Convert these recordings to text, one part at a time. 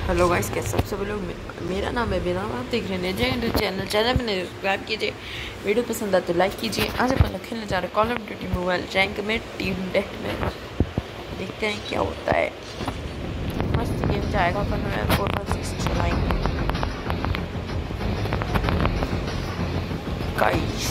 Hello guys, कैसे सब लोग। मेरा नाम है बिना, आप देख रहे हैं जय चैनल में सब्सक्राइब कीजिए। वीडियो पसंद आए तो लाइक कीजिए। आज अपन लोग खेलने जा रहे हैं call of duty mobile rank में टीम डेथ मैच। देखते हैं क्या होता है। मस्त गेम जाएगा। अपन 4.6 चलाएंगे गाइस।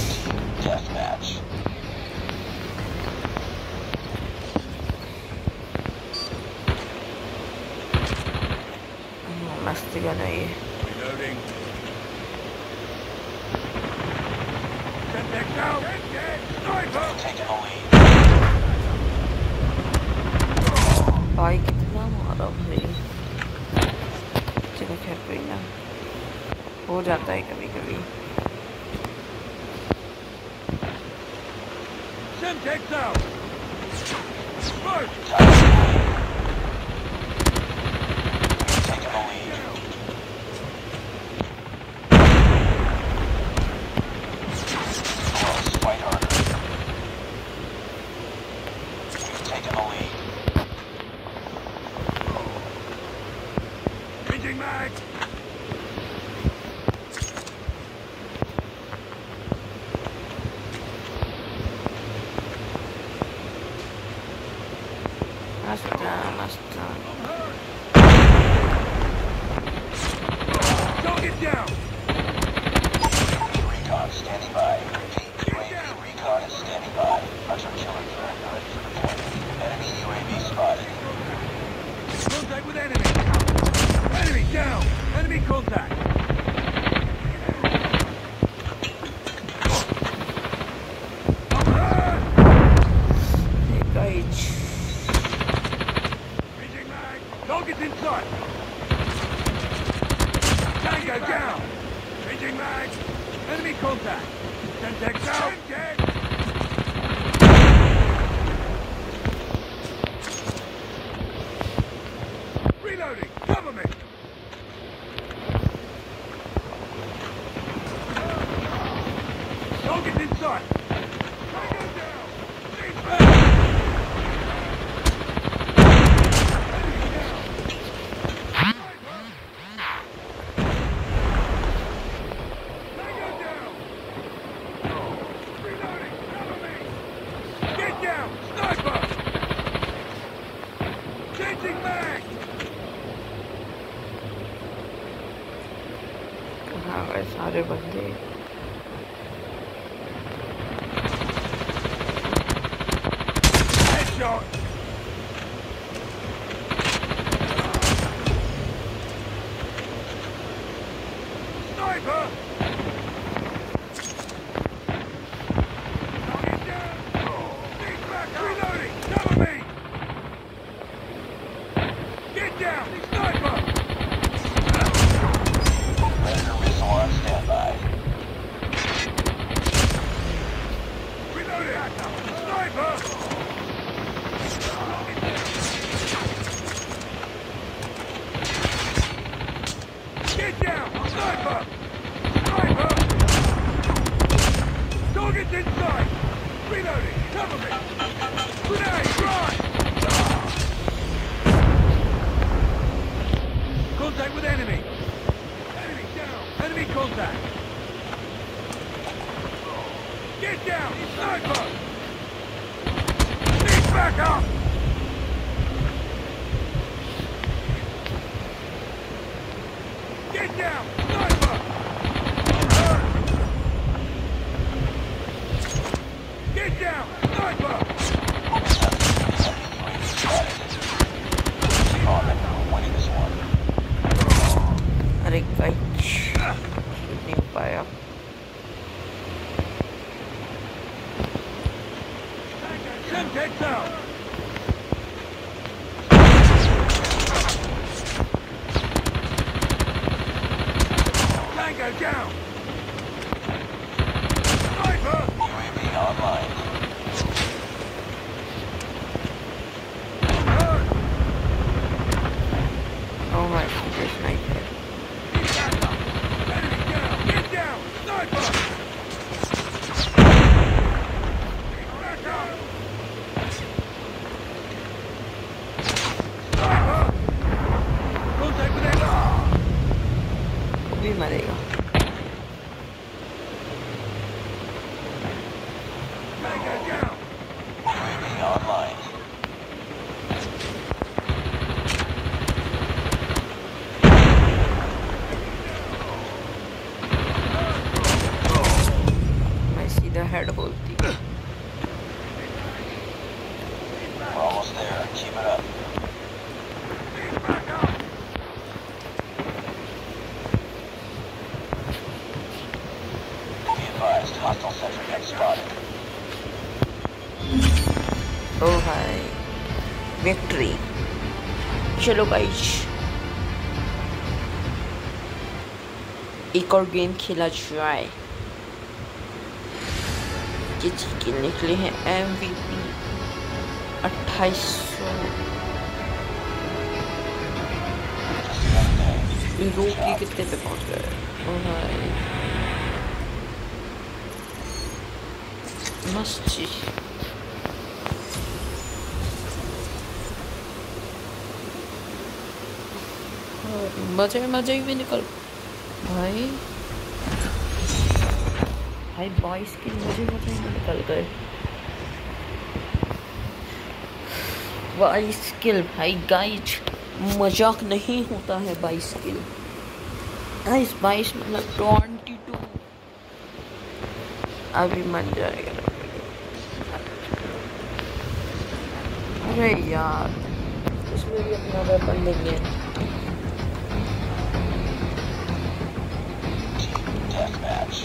मस्त गाना ये। भाई कितना मारा भाई। चलो खैर कोई ना, हो जाता है कभी कभी। मस्त Don't get down! Recon standing by. UAV recon is standing by. Hunter killer drone ready for deployment. Enemy UAV spotted. Contact with enemy! Enemy down! Enemy contact! Target's in sight! Tango down! Changing mag! Enemy contact! Sentex out! Reloading! Cover me! Target's in sight! Tango down! Lead back! कहाँ गए सारे बंदे। Headshot! Sniper! Target down! Need backup! Reloading! Cover me! Get down! Sniper! Predator missile on standby. Reloading! Sniper! Get down! Sniper! Sniper! Target's inside! Reloading! Cover me! Grenade! Drive! Contact with enemy! Enemy down! Enemy contact! Get down! Sniper! Need backup! Get down! Sniper! Get down! Sniper! Winning this one. अरे guys नहीं हो पाया। Semtex out! Tango down! Sniper! UAV online. Oh my god, sniper। Enemy down! Get down! Sniper! Back up! Sniper! Contact with enemy! मरेगा। Tango down. UAV online. मैं सीधा head बोलती। We're almost there. Keep it up. Be advised, hostile sentry gun spotted. ओ भाई victory. चलो guys एक और game खेला जाए। ये के निकले हैं MVP 2800। यूरोप के कितने पे पहुंच गए? ओ भाई मस्त चीज। मजे मजे भी निकल भाई। भाई 22 के मजे मजे में निकल गए। 22 किल भाई गाइस, मजाक नहीं होता है। 22 किल गाइस, 22 मतलब 22। अभी मन जाएगा। अरे यार इसमें भी अपना वेपन नहीं है। Deathmatch.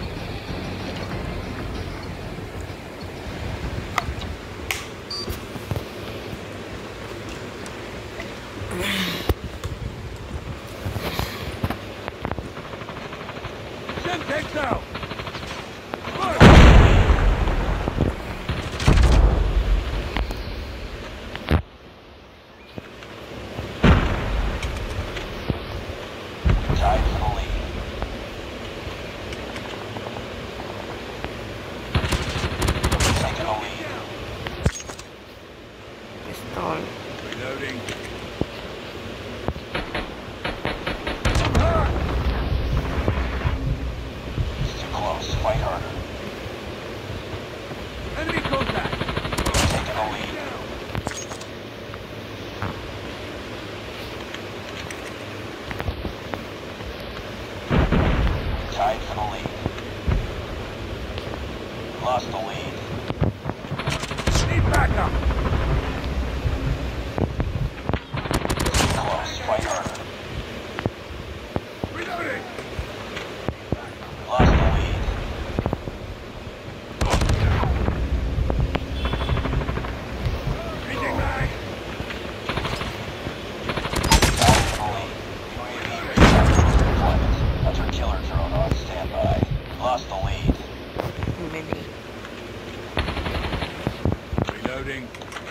Semtex out. Tied for the lead. Taking the lead. पिस्तौल Reloading. It's too close. Fight harder. Enemy contact. Taking the lead. Tied for the lead. Lost the lead. Need backup. Too close. Fight harder. Reloading. Lost the lead. Changing mag. Tied for the lead. UAV ready for deployment. Hunter killer drone on standby. Lost the lead. Milli. Reloading.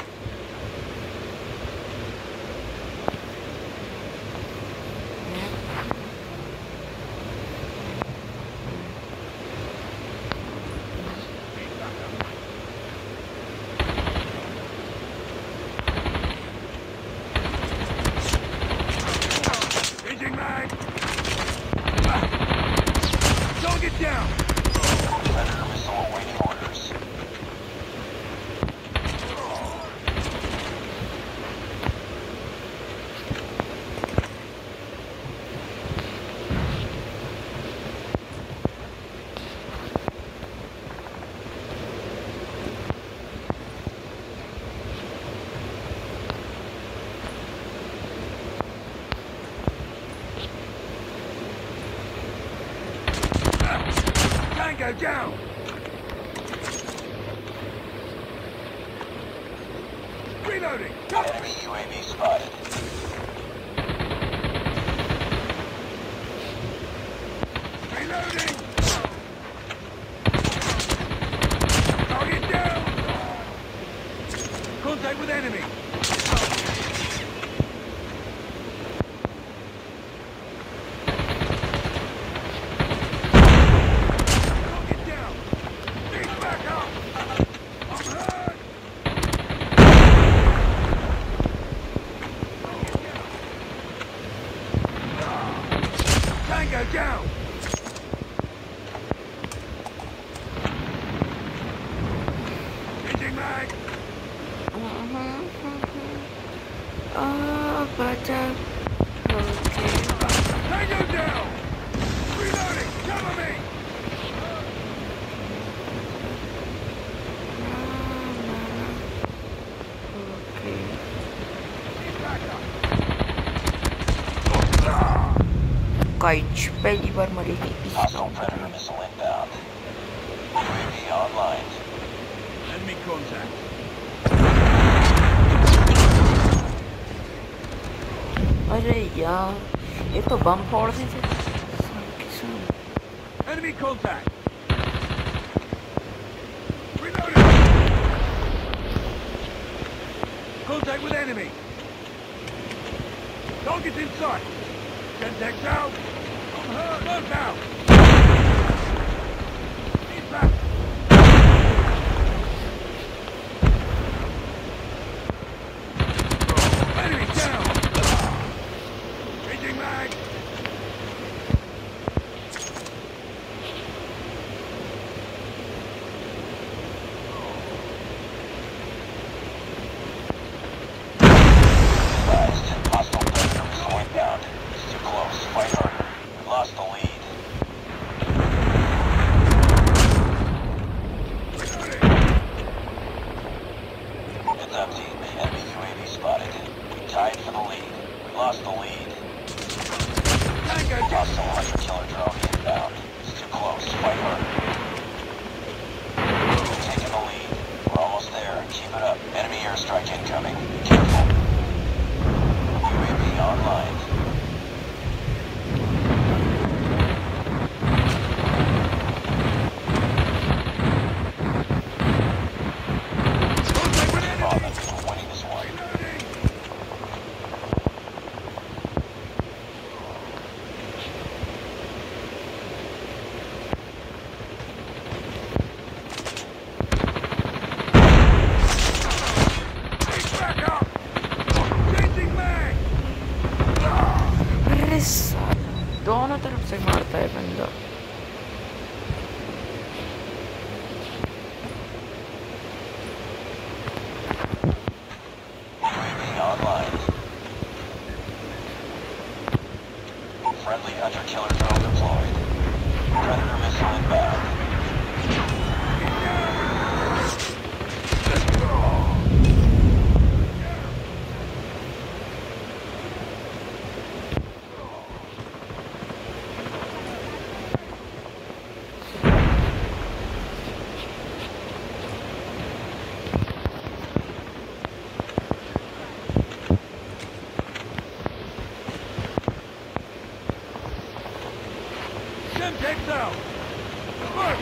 Changing mag. Don't get down. Predator missile awaiting orders. Tango down. Reloading. Enemy UAV spotted. Reloading. Target down. Contact with enemy. Target down. Need backup. I'm hurt. Tango down! Changing mag! Oh, but okay. Tango down! Reloading! Cover me! Okay. Need backup! काइच पहली बार मरेगी इस Hostile Predator missile inbound. UAV online. Enemy contact. अरे यार ये तो बम फोड़ देते Enemy contact. Reloading. Contact with enemy. Target in sight. Contact out. I'm hurt. Look out. Need back. Enemy down. Changing mag. Hostile Predator missile inbound. It's too close. Fight harder. We lost the lead. Heads up, team. Enemy UAV spotted. We tied for the lead. We lost the lead. Hostile hunter-killer drone inbound. It's too close. Fight harder. We're taking the lead. We're almost there. Keep it up. Enemy airstrike incoming. Be careful. UAV online. We're winning this one. Back up! Changing mag! अरे साला दोनों तरफ से मारता है बंदा UAV online. Friendly hunter-killer drone deployed. Predator missile inbound. Semtex out! Look!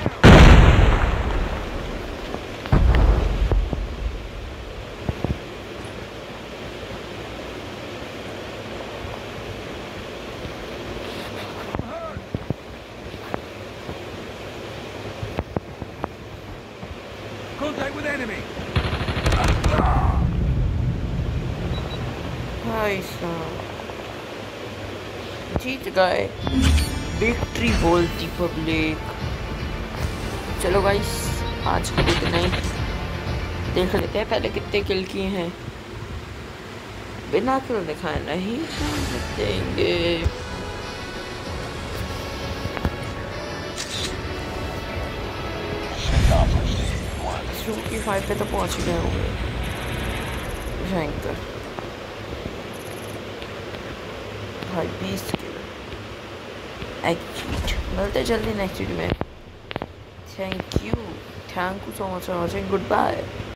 Contact with enemy! भाई साहब जीत गए विक्ट्री बोलती पब्लिक चलो गाइस आज के लिए इतना ही देख लेते हैं पहले कितने किल किए हैं बिना किल दिखाए नहीं देंगे 5 पे तो पहुंच गए होंगे भयंकर भाई 20 किलो एक्चुअली मिलते जल्दी नेक्स्ट वीडियो में thank you so much for watching good bye